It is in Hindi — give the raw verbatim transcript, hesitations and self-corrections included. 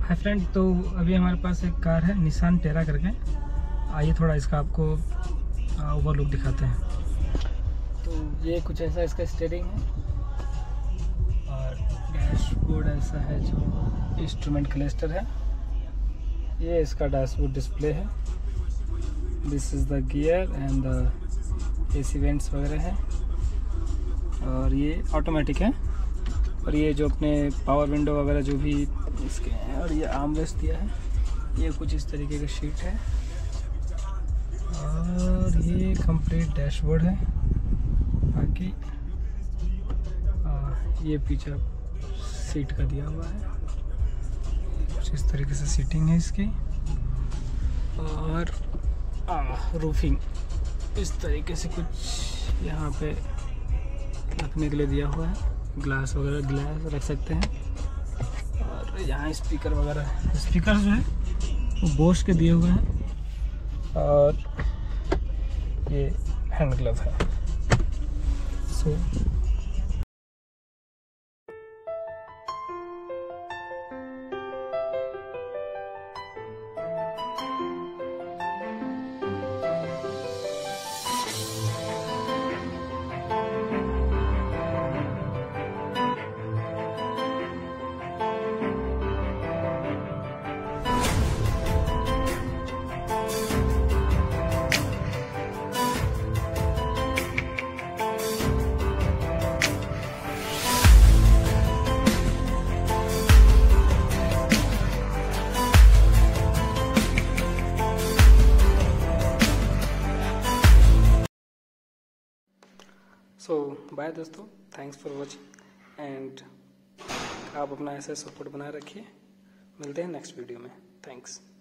हाय फ्रेंड, तो अभी हमारे पास एक कार है निसान टेरा करके। आइए थोड़ा इसका आपको ओवरलुक दिखाते हैं। तो ये कुछ ऐसा इसका स्टीयरिंग है और डैशबोर्ड ऐसा है जो इंस्ट्रूमेंट क्लस्टर है। ये इसका डैशबोर्ड डिस्प्ले है। This is the gear and the AC vents वगैरह है और ये ऑटोमेटिक है। और ये जो अपने पावर विंडो वगैरह जो भी इसके हैं, और ये आर्मरेस्ट दिया है। ये कुछ इस तरीके का शीट है और ये कंप्लीट डैशबोर्ड है। बाकी ये पीछे सीट का दिया हुआ है। कुछ इस तरीके से सीटिंग है इसकी और आ, रूफिंग इस तरीके से कुछ यहाँ पे रखने के लिए दिया हुआ है। ग्लास वगैरह ग्लास रख सकते हैं। और यहाँ स्पीकर वगैरह स्पीकर जो है वो बोश के दिए हुए हैं और ये हैंड ग्लव है। सो सो बाय दोस्तों, थैंक्स फॉर वॉचिंग एंड आप अपना ऐसा सपोर्ट बनाए रखिए। मिलते हैं नेक्स्ट वीडियो में। थैंक्स।